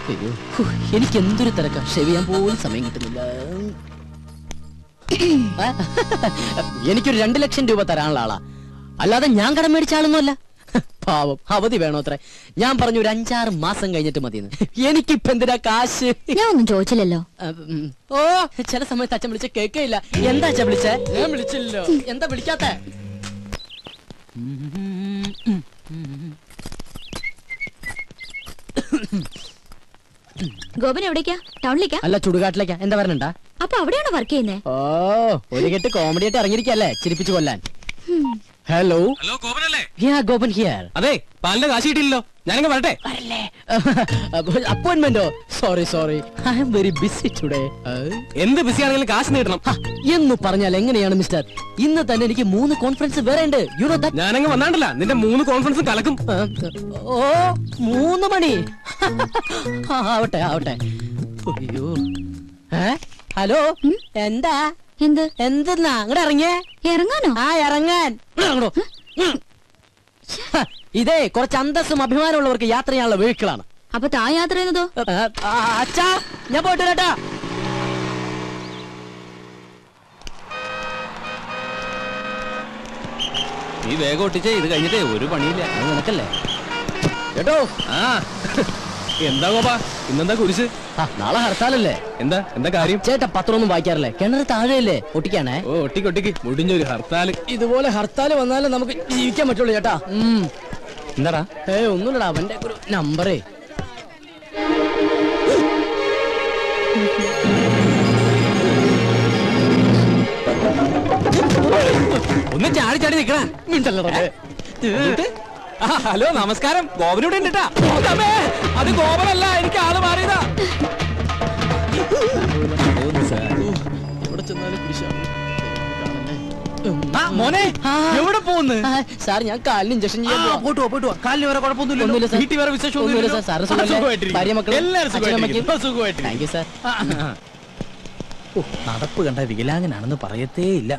അയ്യോ, എനിക്ക് എന്തൊരു തിരക്കാ, ഷെവ് ചെയ്യാൻ പോലും സമയം കിട്ടുന്നില്ല. എനിക്കൊരു 2 ലക്ഷം രൂപ തരാനുള്ള ആളാ, അല്ലാതെ ഞാൻ കടം മേടിച്ച ആളൊന്നുമല്ല. പാവം, അവധി വേണോ അത്ര? ഞാൻ പറഞ്ഞു ഒരു 5-6 മാസം കഴിഞ്ഞിട്ട് മതിയെന്ന്. എനിക്കിപ്പ എന്തിനാ കാശ്? ഞാൻ ഒന്നും ചോദിച്ചില്ലല്ലോ. ഓ, ചില സമയത്ത് അച്ഛൻ വിളിച്ച കേൾക്കയില്ല. എന്താ അച്ഛൻ വിളിച്ചേ? ഞാൻ വിളിച്ചില്ലോ. എന്താ വിളിക്കാത്ത? ഗോപൻ എവിടേക്കാ? ടൗണിലേക്കാ? അല്ല, ചുടുകാട്ടിലേക്കാ. എന്താ പറഞ്ഞാ? അപ്പൊ അവിടെയാണോ വർക്ക് ചെയ്യുന്നേ? ഓ, ഒരു കെട്ട് കോമഡി ആയിട്ട് ഇറങ്ങിയിരിക്കല്ലേ, ചിരിപ്പിച്ചു കൊല്ലാൻ. ഹലോ ഹലോ, ഗോപനല്ലേ? ഗോപൻ ഹിയർ. അതെ, പാലിന്റെ കാശ് കിട്ടിയില്ലല്ലോ. ഞാനങ്ങ് വരട്ടെ. അപ്പോയിന്റ്മെന്റോ? Sorry, I am very busy today. എന്ത് ബിസി ആണെങ്കിലും കാശ് കിട്ടണം എന്ന് പറഞ്ഞാൽ എങ്ങനെയാണ് മിസ്റ്റർ? ഇന്ന് തന്നെ എനിക്ക് 3 കോൺഫറൻസ് വേറെ ഉണ്ട്. You know that. ഞാനങ്ങ് വന്നാണ്ടല്ല, നിന്റെ 3 കോൺഫറൻസും കലക്കും. ഓ, 3 മണി. ആവട്ടെ. അയ്യോ, ഹലോ, എന്താ? എന്തെന്നാ അങ്ങോട്ട് ഇറങ്ങിയേ? ഇറങ്ങാനോ? ഇറങ്ങാൻ. ഇതേ കുറച്ച് അന്തസ്സും അഭിമാനമുള്ളവർക്ക് യാത്ര ചെയ്യാനുള്ള വെഹിക്കിളാണ്. അപ്പൊ താ യാത്ര ചെയ്യുന്നതോ? അച്ഛാ, ഞാൻ പോയിട്ട് വരാട്ടാ. നീ വേഗം ഒട്ടിച്ചേ, ഇത് കഴിഞ്ഞിട്ടേ ഒരു പണിയില്ല. അത് നിനക്കല്ലേ കേട്ടോ? എന്താ ഗോപാ, ഇന്നെന്താ കുരിശ്? നാളെ ഹർത്താലല്ലേ? എന്താ കാര്യം? ചേട്ടാ, പത്രമൊന്നും വായിക്കാറില്ലേ? കിണറ് താഴെയല്ലേ? ഒട്ടിക്കാണേ. ഓ, ഒട്ടിക്ക് മുടിഞ്ഞൊരു ഹർത്താല്. ഇതുപോലെ ഹർത്താല് വന്നാലേ നമുക്ക് ജീവിക്കാൻ പറ്റുള്ളൂ ചേട്ടാ. എന്താടാ? ഒന്നുമില്ലടാ, അവന്റെ ഒരു നമ്പറേ. ഒന്ന് ചാടി നിക്കണ. ഹലോ, നമസ്കാരം. ഗോപനൂടെ ഉണ്ട്. അത് ഗോപനല്ല, എനിക്ക് ആള് മാറിയതാ. മോനെ, എവിടെ പോകുന്നു? സാർ, ഞാൻ കാലിന് ഇഞ്ചക്ഷൻ ചെയ്യാൻ പോയിട്ട് കാലിന് വേറെ കുഴപ്പമൊന്നുമില്ല. വീട്ടിൽ വേറെ വിശേഷമൊന്നുമില്ല. Thank you sir. നടപ്പ് കണ്ട വികലാംഗനാണെന്ന് പറയത്തേ ഇല്ല.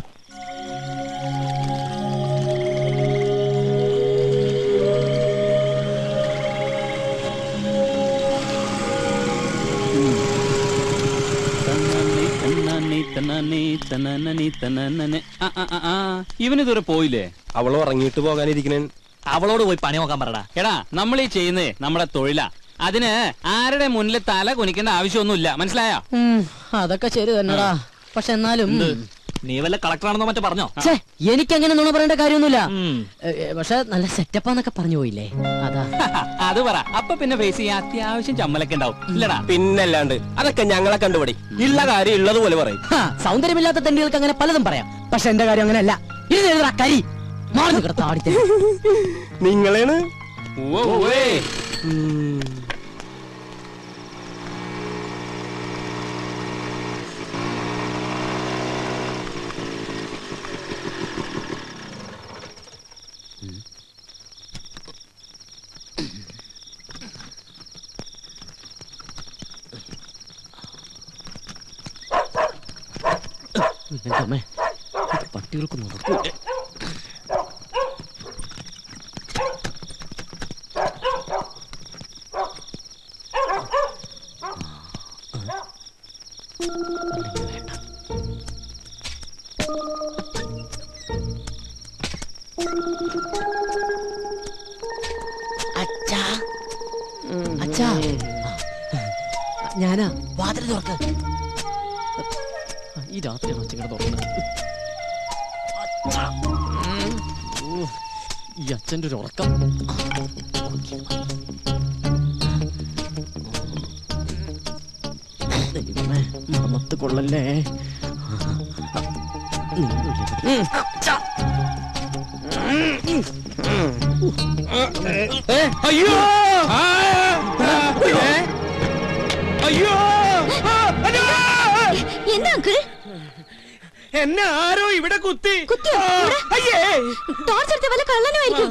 ഇവനിതുവരെ പോയില്ലേ? അവള് ഉറങ്ങിയിട്ട് പോകാനിരിക്കണേ. അവളോട് പോയി പണി നോക്കാൻ പറടാ. എടാ, നമ്മൾ ഈ ചെയ്യുന്നേ നമ്മുടെ തൊഴിലാ. അതിന് ആരുടെ മുന്നിൽ തല കുനിക്കേണ്ട ആവശ്യമൊന്നുമില്ല, മനസ്സിലായോ? അതൊക്കെ ശരി തന്നെടാ. പക്ഷെ എന്നാലും നീ വല്ല കളക്ടറാണെന്നോ മറ്റോ പറഞ്ഞോ? എനിക്കങ്ങനെ നുണ പറയേണ്ട കാര്യമൊന്നുമില്ല. പക്ഷെ നല്ല സെറ്റപ്പാന്നൊക്കെ പറഞ്ഞു പോയില്ലേ, അതാ. അത് പറ. അപ്പൊ പിന്നെ ഫേസ് ചെയ്യാൻ അത്യാവശ്യം ചമ്മലൊക്കെ ഉണ്ടാവും, ഇല്ലടാ? പിന്നല്ലാണ്ട്. അതൊക്കെ ഞങ്ങളെ കണ്ടുപടി. ഉള്ള കാര്യം ഉള്ളതുപോലെ പറയും. സൗന്ദര്യമില്ലാത്ത തെണ്ടികൾക്ക് അങ്ങനെ പലതും പറയാം. പക്ഷെ എന്റെ കാര്യം അങ്ങനെയല്ല. ഇത് എഴുതാ കരി മാറി കിടത്താടിത്തെ. നിങ്ങളാണ് പട്ടികൾക്ക് നടക്കൂ. അച്ഛാ, ഞാനാ. വാതിൽ തുറക്ക്. ഈ രാത്രിയാണ് അച്ഛൻ തുറക്കുന്നത്. ഈ അച്ഛൻ്റെ ഒരു ഉറക്കം. മണത്ത് കൊള്ളല്ലേ. അയ്യോ അയ്യോ, എന്താ അങ്കിൾ? എന്നെ ആരോ ഇവിടെ കുത്തി. അയ്യേ, ടോർച്ചെടുത്ത വല്ല കള്ളനുമായിരിക്കും.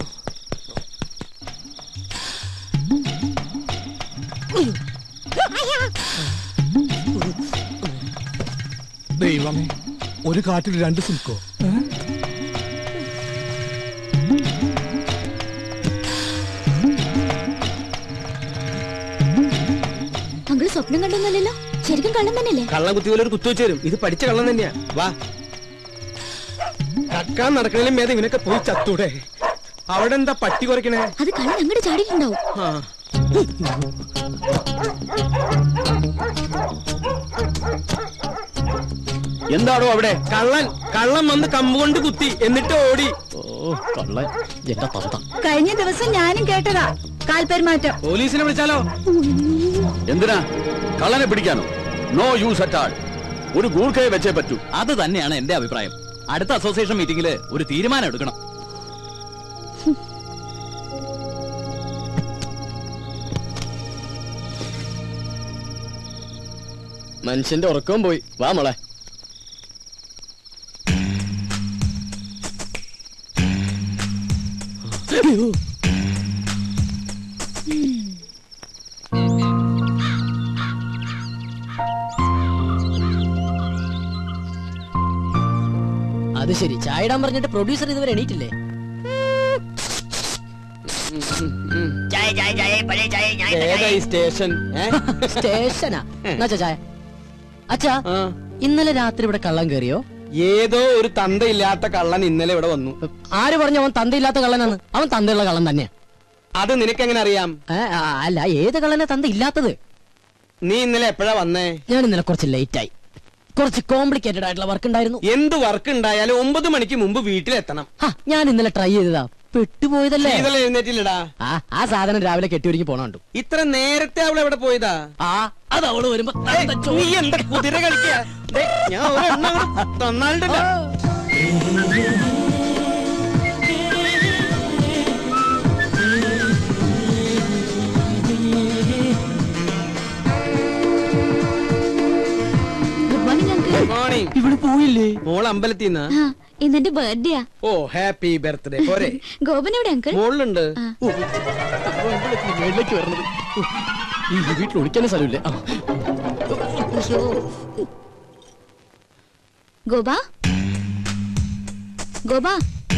ദൈവമേ, ഒരു കാട്ടിൽ 2 സിൽക്കോ? സ്വപ്നം കണ്ടൊന്നുമല്ലല്ലോ, ശരിക്കും കള്ളം തന്നെയല്ലേ? കള്ളം കുത്തി പോലെ ഒരു കുത്തു വെച്ച് തരും. ഇത് പഠിച്ച കള്ളം തന്നെയാ. വാ, കക്കാൻ നടക്കണേലും മേധം ഇവനൊക്കെ പോയി ചത്തൂടെ. അവിടെ എന്താ പട്ടി കുറയ്ക്കണേ? അത് കള്ളൻ അങ്ങോട്ട് ചാടിയിട്ടുണ്ടാവും. ആ, എന്താണോ അവിടെ? കള്ളൻ കള്ളം വന്ന് കമ്പ് കൊണ്ട് കുത്തി എന്നിട്ട് ഓടി. ഓ കള്ളൻ എന്റെ തന്ത. കഴിഞ്ഞ ദിവസം ഞാനും കേട്ടതാ കാൽപെരുമാറ്റം. പോലീസിനെ വിളിച്ചാലോ? എന്തിനാ? കള്ളനെ പിടിക്കാനോ? No use at all. ഒരു ഗൂർഖയെ വെച്ചേ പറ്റൂ. അത് തന്നെയാണ് എന്റെ അഭിപ്രായം. അടുത്ത അസോസിയേഷൻ മീറ്റിംഗില് ഒരു തീരുമാനം എടുക്കണം. മനുഷ്യന്റെ ഉറക്കവും പോയി. വാ മോളെ. അത് ശരി, ചായ ഇടാൻ പറഞ്ഞിട്ട് പ്രൊഡ്യൂസർ ഇതുവരെ എണീറ്റില്ലേ? ഏതാ ഈ സ്റ്റേഷൻ? സ്റ്റേഷനാ? എന്നാ ചായ. അച്ഛാ, ഇന്നലെ രാത്രി ഇവിടെ കള്ളൻ കേറിയോ? ഏതോ ഒരു തന്തയില്ലാത്ത കള്ളൻ ഇന്നലെ ഇവിടെ വന്നു. ആര് പറഞ്ഞു അവൻ തന്തയില്ലാത്ത കള്ളനാണ്? അവൻ തന്തയുള്ള കള്ളൻ തന്നെയാ. അത് നിനക്കെങ്ങനെ അറിയാം? അല്ല, ഏത് കള്ളനെ തന്ത ഇല്ലാത്തത്? നീ ഇന്നലെ എപ്പോഴാ വന്നേ? ഞാൻ ഇന്നലെ കുറച്ച് ലേറ്റ് ആയി. കുറച്ച് കോംപ്ലിക്കേറ്റഡ് ആയിട്ടുള്ള വർക്ക് ഉണ്ടായിരുന്നു. എന്ത് വർക്ക് ഉണ്ടായാലും 9 മണിക്ക് മുമ്പ് വീട്ടിലെത്തണം. ഞാൻ ഇന്നലെ ട്രൈ ചെയ്തതാ, പെട്ടുപോയതല്ലേ. ഇന്നലെ എഴുന്നേറ്റില്ലടാ. ആ സാധനം രാവിലെ കെട്ടിയൊരുക്കി പോണുണ്ടു. ഇത്ര നേരത്തെ അവൾ എവിടെ പോയതാ? അത് അവള് വരുമ്പോ നീ എന്താ കുതിര കളിക്കാ? ഞാൻ ഒരെണ്ണം തന്നാലുണ്ടല്ലോ. Good morning uncle. മോർണിംഗ്. ഇവിടെ പോയില്ലേ? മോൾ അമ്പലത്തിൽ നിന്നാ? ഇന്നെന്റെ ബർത്ത്ഡേയാ. ഓ, ഹാപ്പി ബർത്ത്ഡേ. പോരെ? ഗോപൻ എവിടെ അങ്കിൾ? മോളിലുണ്ട്. മേളിലേക്ക് വരണത്. ഈ വീട്ടിൽ ഒളിക്കാനും സ്ഥലമില്ലേ? ഗോപാ, ഗോപാ.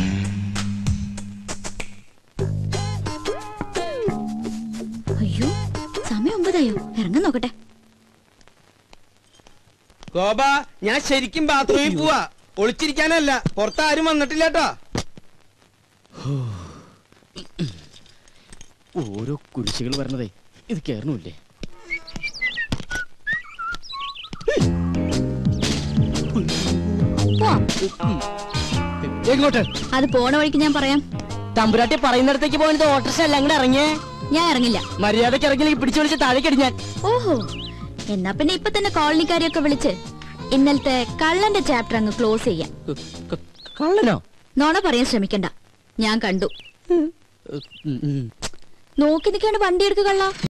അയ്യോ, സമയം 9 ഇറങ്ങാൻ നോക്കട്ടെ. ഗോപ, ഞാൻ ശരിക്കും ബാത്റൂമിൽ പോവാ. ഒളിച്ചിരിക്കാനല്ല. പുറത്താരും വന്നിട്ടില്ല കേട്ടോ. ഓരോ കുരിശുകൾ വരണതേ, ഇത് കേറണില്ലേ? എങ്ങോട്ട്? അത് പോണ വഴിക്ക് ഞാൻ പറയാം. തമ്പുരാട്ടി പറയുന്നിടത്തേക്ക് പോയത് ഓട്ടർഷ അല്ല, അങ്ങോട്ട് ഇറങ്ങിയേ. ഞാൻ ഇറങ്ങില്ല. മര്യാദക്ക് ഇറങ്ങിലേക്ക് പിടിച്ചു വിളിച്ച് താഴേക്കടി ഞാൻ. ഓഹോ, എന്നാ പിന്നെ ഇപ്പൊ തന്നെ കോളനിക്കാരെയൊക്കെ വിളിച്ച് ഇന്നലത്തെ കള്ളന്റെ ചാപ്റ്റർ അങ്ങ് ക്ലോസ് ചെയ്യാം. കള്ളനോ? നോണ പറയാൻ ശ്രമിക്കണ്ട, ഞാൻ കണ്ടു. നോക്കി നിൽക്കാണ്ട് വണ്ടി എടുക്കുക കള്ള.